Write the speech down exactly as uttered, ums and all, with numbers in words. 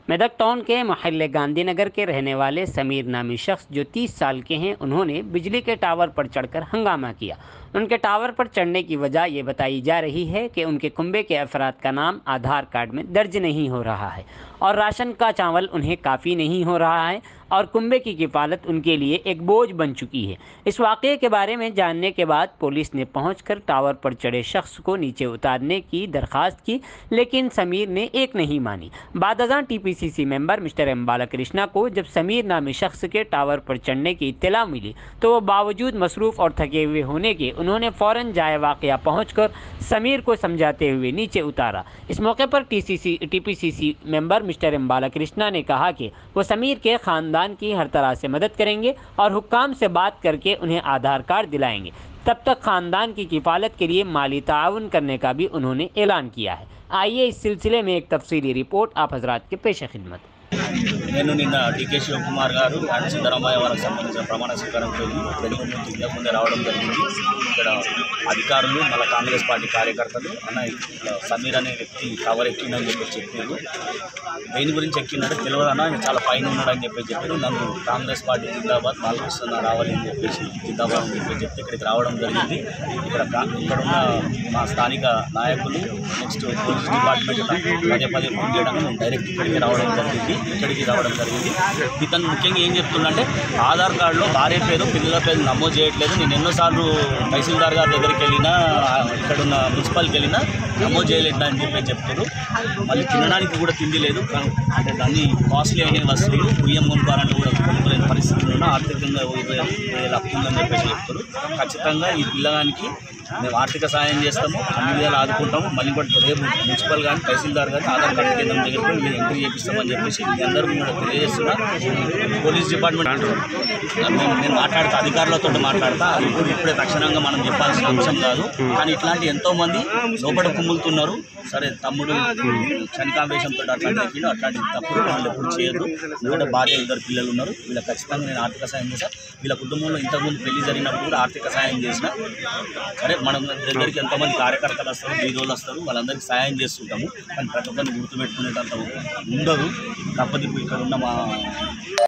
Medak town के मोहल्ले गांधीनगर के रहने वाले समीर नामी शख्स जो तीस साल के हैं, उन्होंने बिजली के टावर पर चढ़कर हंगामा किया। उनके टावर पर चढ़ने की वजह ये बताई जा रही है कि उनके कुंबे के अफराद का नाम आधार कार्ड में दर्ज नहीं हो रहा है और राशन का चावल उन्हें काफ़ी नहीं हो रहा है और कुंबे की किफ़ालत उनके लिए एक बोझ बन चुकी है। इस वाक़े के बारे में जानने के बाद पुलिस ने पहुंचकर टावर पर चढ़े शख्स को नीचे उतारने की दरख्वास्त की, लेकिन समीर ने एक नहीं मानी। बादअज़ां TPCC member mister M Balakrishna को जब समीर नामी शख्स के टावर पर चढ़ने की इत्तला मिली तो वो बावजूद मसरूफ़ और थके हुए होने के उन्होंने फ़ौरन जाए वाक़या पहुँचकर समीर को समझाते हुए नीचे उतारा। इस मौके पर TCC TPCC member mister M Balakrishna ने कहा कि वो समीर के ख़ानदान की हर तरह से मदद करेंगे और हुक्काम से बात करके उन्हें आधार कार्ड दिलाएंगे। तब तक ख़ानदान की किफ़ालत के लिए माली ताउन करने का भी उन्होंने ऐलान किया है। आइए इस सिलसिले में एक तफसीली रिपोर्ट आप हजरात के पेश खिदमत। నేను నిన్న డీకే శివకుమార్ గారు అండ్ సిద్ధరామయ్య వారికి సంబంధించిన ప్రమాణ స్వీకారంతో వెలుగుమూర్తి ఇంతకు ముందే రావడం జరిగింది. ఇక్కడ అధికారులు మళ్ళీ కాంగ్రెస్ పార్టీ కార్యకర్తలు అన్న సమీర్ అనే వ్యక్తి టవర్ ఎక్కిందని చెప్పి చెప్పారు. దేని గురించి ఎక్కిందంటే తెలియదన్నా చాలా పైన ఉన్నాడని చెప్పి చెప్పారు. నన్ను కాంగ్రెస్ పార్టీ జిందాబాద్ బాలకృష్ణ రావాలి అని చెప్పేసి జిందాబాద్ అని చెప్పి చెప్తే ఇక్కడికి రావడం జరిగింది. ఇక్కడ ఇక్కడ ఉన్న మా స్థానిక నాయకులు నెక్స్ట్ పోలీస్ డిపార్ట్మెంట్ పదే పదే ఫోన్ చేయడం నేను డైరెక్ట్ ఇక్కడికి రావడం జరిగింది. ఇక్కడికి రావడం జరిగింది ఇతను ముఖ్యంగా ఏం చెప్తుందంటే ఆధార్ కార్డులో భార్య పేరు పిల్లల పేరు నమోదు చేయట్లేదు. నేను ఎన్నోసార్లు తహసీల్దార్ గారి దగ్గరికి వెళ్ళినా ఇక్కడ ఉన్న మున్సిపాలిటీకి వెళ్ళినా నమోదు చేయలేదు అని చెప్పి చెప్తారు. మళ్ళీ తినడానికి కూడా తిండి లేదు, అంటే దాన్ని కాస్ట్లీ అయిన వస్తువులు బియ్యం కొనుక్కోవాలంటే కూడా కొనుక్కోలేని పరిస్థితులు ఉన్న ఆర్థికంగా లక్ష్యందని చెప్పేసి చెప్తారు. ఖచ్చితంగా ఈ పిల్లగానికి మేము ఆర్థిక సహాయం చేస్తాము, అన్ని విధాలు ఆదుకుంటాము. మళ్ళీ కూడా రేపు మున్సిపల్ కానీ తహసీల్దార్ కానీ ఆధార్ కార్డు కేంద్రం దగ్గరికి మేము ఎంట్రీ చేపిస్తామని చెప్పేసి మీ అందరూ కూడా తెలియజేస్తున్నా. పోలీస్ డిపార్ట్మెంట్ మేము నేను మాట్లాడతా అధికారులతో మాట్లాడతా. అది ఇప్పుడు ఇప్పుడే తక్షణంగా మనం చెప్పాల్సిన అంశం కాదు, కానీ ఇట్లాంటి ఎంతోమంది లోపల కుమ్ములుతున్నారు. సరే తమ్ముడు శనికాంబేశంతో అట్లాంటి ఎక్కిండు, అట్లాంటి తప్పుడు వాళ్ళు ఎప్పుడు చేయొద్దు. ఎందుకంటే భార్య ఇద్దరు పిల్లలు ఉన్నారు. వీళ్ళకి ఖచ్చితంగా నేను ఆర్థిక సాయం చేశాను. వీళ్ళ కుటుంబంలో ఇంతకుముందు పెళ్లి జరిగినప్పుడు కూడా ఆర్థిక సాయం చేసిన. సరే మనం దగ్గరికి ఎంతోమంది కార్యకర్తలు వస్తారు, బీదోళ్ళు వస్తారు, వాళ్ళందరికీ సాయం చేస్తుంటాము. కానీ ప్రతి ఒక్కరిని గుర్తుపెట్టుకునేటంత ఉండదు. తప్పది ఇక్కడ ఉన్న మా